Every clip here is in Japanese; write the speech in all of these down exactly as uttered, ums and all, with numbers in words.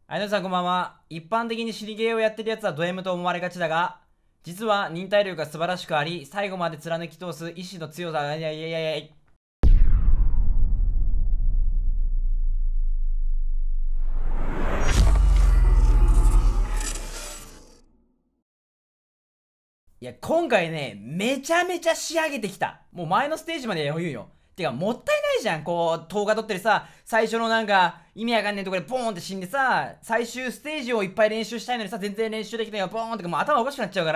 はい、皆さんこんばんは。一般的に死にゲーをやってるやつはド M と思われがちだが、実は忍耐力が素晴らしくあり、最後まで貫き通す意志の強さが、いやいやいやいやいや。いや、今回ね、めちゃめちゃ仕上げてきた。もう前のステージまで余裕よ。てか、もったいないじゃん。こう、動画撮ってるさ、最初のなんか、意味わかんねえとこでポーンって死んでさ、最終ステージをいっぱい練習したいのにさ、全然練習できないよ、ポーンってか、もう頭おかしくなっちゃうから、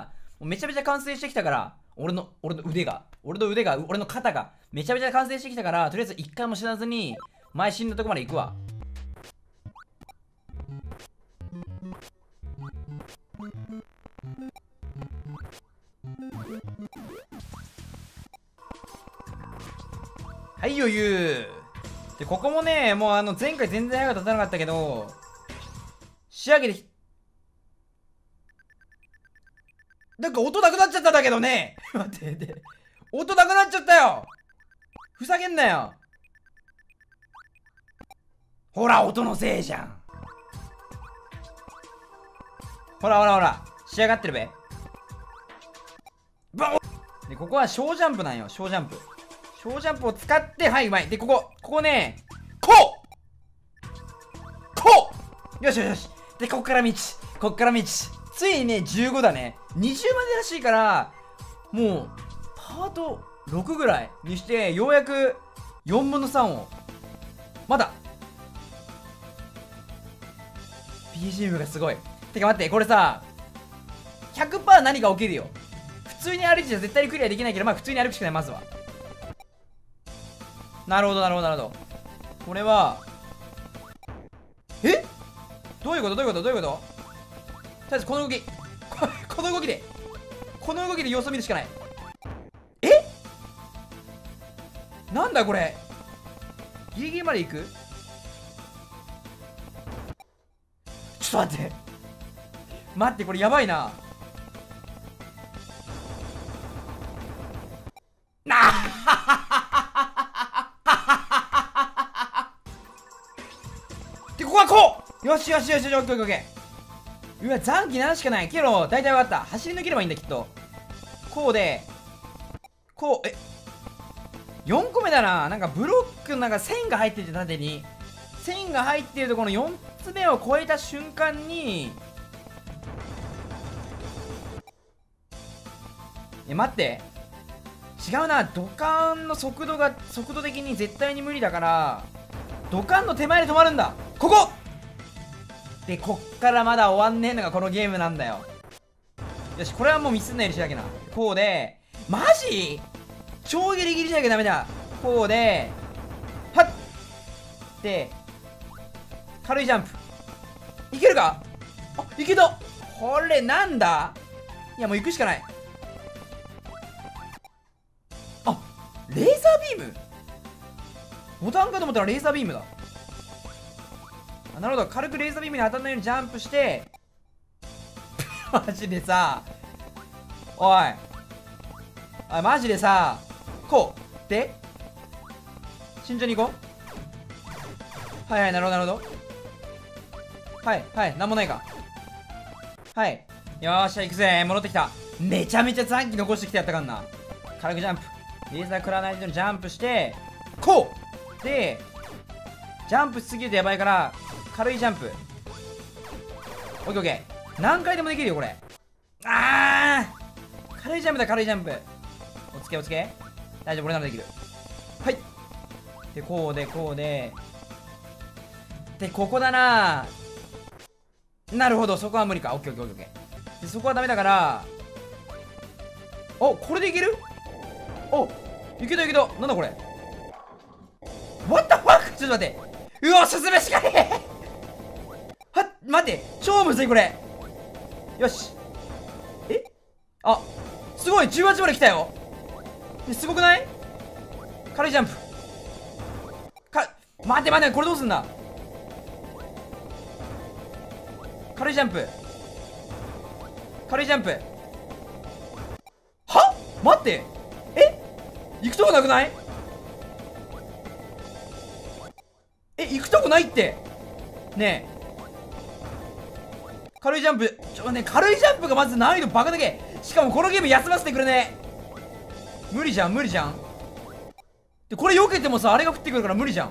もうめちゃめちゃ完成してきたから、俺の、俺の腕が、俺の腕が、俺の肩が、めちゃめちゃ完成してきたから、とりあえず一回も死なずに、前死んだとこまで行くわ。はい、余裕。で、ここもね、もうあの、前回全然早く立たなかったけど、仕上げてき、なんか音なくなっちゃったんだけどね。待って、で、音なくなっちゃったよ。ふざけんなよ。ほら、音のせいじゃん。ほらほらほら、仕上がってるべ。バンで、ここは小ジャンプなんよ、小ジャンプ。小ジャンプを使って、はい、うまい。で、ここ、ここね、こうこうよしよしよし。で、こっから道。こっから道。ついにね、じゅうごだね。にじゅうまでらしいから、もう、パートろくぐらいにして、ようやくよんぶんのさんを。まだ。ビージーエム がすごい。てか待って、これさ、ひゃくパーセント 何が起きるよ。普通に歩いてじゃ絶対にクリアできないけど、まあ普通に歩くしかない、まずは。なるほど、なるほど、なるほど。これは、えどういうことどういうことどういうこととりあえずこの動き。ここの動きで、この動きで様子を見るしかない。えなんだこれ。ギリギリまで行く。ちょっと待って。待って、これやばいな。なあで、ここはこうよしよしよしよし、オッケーオッケーオッケー。うわ、残機ななしかない。けど、大体分かった。走り抜ければいいんだ、きっと。こうで、こう、え、よんこめだな。なんかブロックのなんか線が入ってて、縦に。線が入ってるとこのよっつめを超えた瞬間に、え、待って。違うな。土管の速度が、速度的に絶対に無理だから、土管の手前で止まるんだ。ここで、こっからまだ終わんねえのがこのゲームなんだよ。よし、これはもうミスんないようにしなきゃな。こうで、マジ超ギリギリしなきゃダメだ。こうで、はっで、軽いジャンプ。いけるか。あ、いけた。これなんだ。いや、もう行くしかない。あ、レーザービームボタンかと思ったらレーザービームだ。あ、なるほど。軽くレーザービームに当たらないようにジャンプしてマジでさ、おいおい、マジでさ、こうで慎重に行こう。はいはい、なるほどなるほど。はいはい、なんもないか。はい、よーしゃ、行くぜ。戻ってきた。めちゃめちゃ残機残してきてやったかんな。軽くジャンプ、レーザー食らわないようにジャンプして、こうで、ジャンプしすぎるとやばいから、軽いジャンプ。オッケーオッケー。何回でもできるよ、これ。あー軽いジャンプだ、軽いジャンプ。おつけおつけ。大丈夫、俺ならできる。はい。で、こうで、こうで。で、ここだな。なるほど、そこは無理か。オッケーオッケーオッケー。で、そこはダメだから。お、これでいける。お、いけたいけた。なんだこれ。What the fuck。 ちょっと待って。うわ、進めしかねえはっ、待って、超むずいこれ。よし。えあ、すごい、じゅうはちまで来たよ。え、すごくない。軽いジャンプ。か、待って待って、これどうすんだ。軽いジャンプ。軽いジャンプ。は待って。え行くとこなくない。え、行くとこないって。ねえ軽いジャンプ。ちょね、軽いジャンプがまず難易度バカだけ。しかもこのゲーム休ませてくれね。無理じゃん無理じゃん。でこれ避けてもさ、あれが降ってくるから無理じゃん。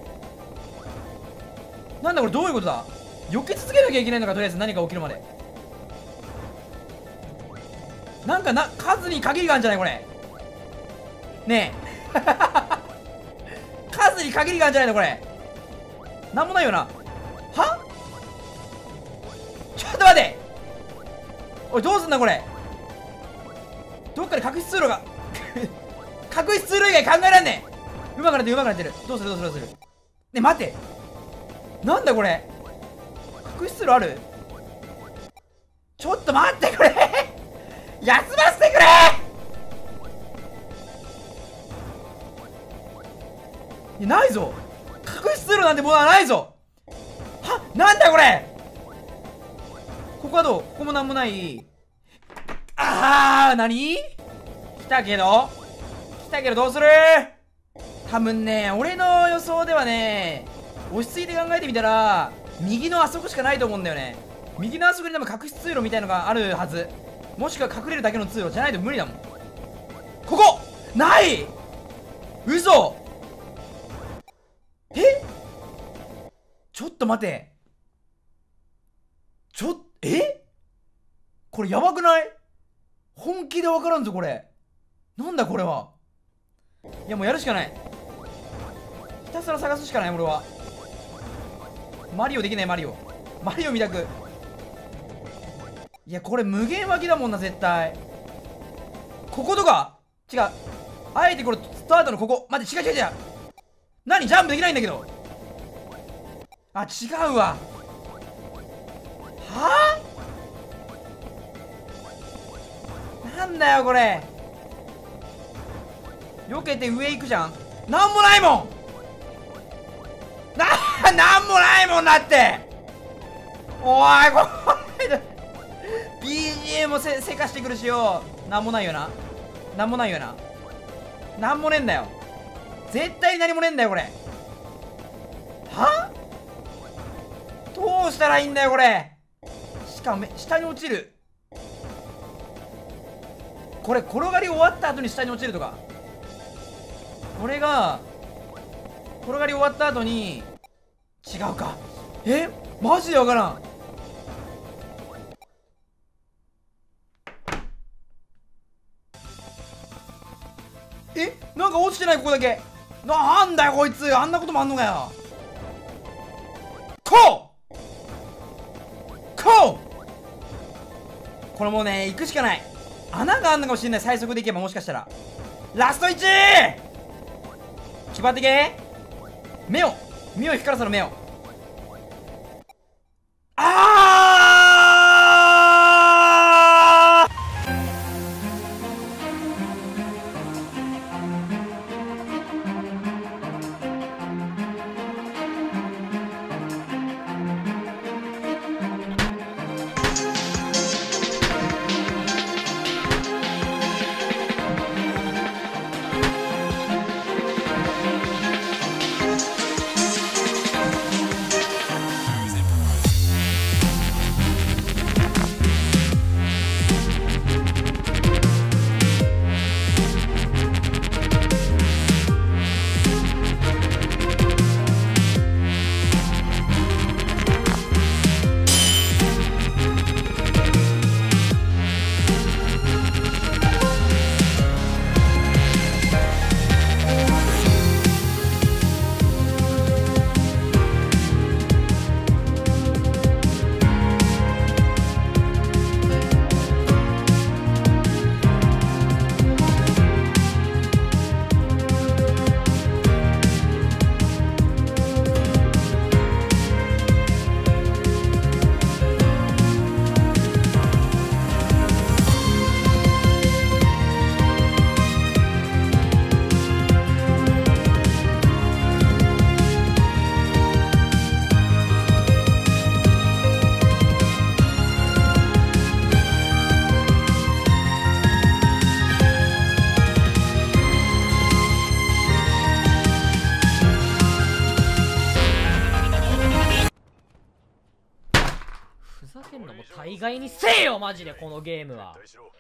なんだこれ、どういうことだ。避け続けなきゃいけないのか、とりあえず何か起きるまで。なんかな、数に限りがあるんじゃないこれ。ねえ数に限りがあるんじゃないのこれ。なんもないよな。は、ちょっと待って、おいどうすんだこれ。どっかで隠し通路が隠し通路以外考えらんねえ。うまくなってるうまくなってる。どうするどうするどうする。ねえ待って、なんだこれ。隠し通路ある。ちょっと待ってくれ休ませてくれ。いやないぞ、隠し通路なんてものはないぞ。は、なんだこれ。ここはどう。ここもなんもない。ああ、なに。来たけど来たけどどうする。多分ね、俺の予想ではね、落ち着いて考えてみたら右のあそこしかないと思うんだよね。右のあそこに多分隠し通路みたいのがあるはず。もしくは隠れるだけの通路じゃないと無理だもん。ここない。嘘。え、ちょっと待て。ちょっえこれやばくない。本気で分からんぞこれ。なんだこれは。いやもうやるしかない。ひたすら探すしかない俺は。マリオできない。マリオマリオ見たく。いやこれ無限脇だもんな絶対。こことか違う。あえてこれスタートのここ。待って違う違う違う。何ジャンプできないんだけど。あ違うわ。はあ、なんだよこれ。避けて上行くじゃん。なんもないもんな、なんもないもんだって。おいこれビージーエム もせせかしてくるしよ。なんもないよな。なんもないよな。なんもねえんだよ絶対に。何もねえんだよこれ。は、どうしたらいいんだよこれ。しかも下に落ちる。これ転がり終わった後に下に落ちるとか。これが転がり終わった後に違うか。えマジでわからん。えなんか落ちてない。ここだけ。なんだよこいつ。あんなこともあんのかよ。こうこうこれもうね行くしかない。穴があんのかもしれない。最速でいけばもしかしたら。ラストいち決まってけ。目を目を光らせろ目を。あーふざけんな、もう大概にせえよマジでこのゲームは。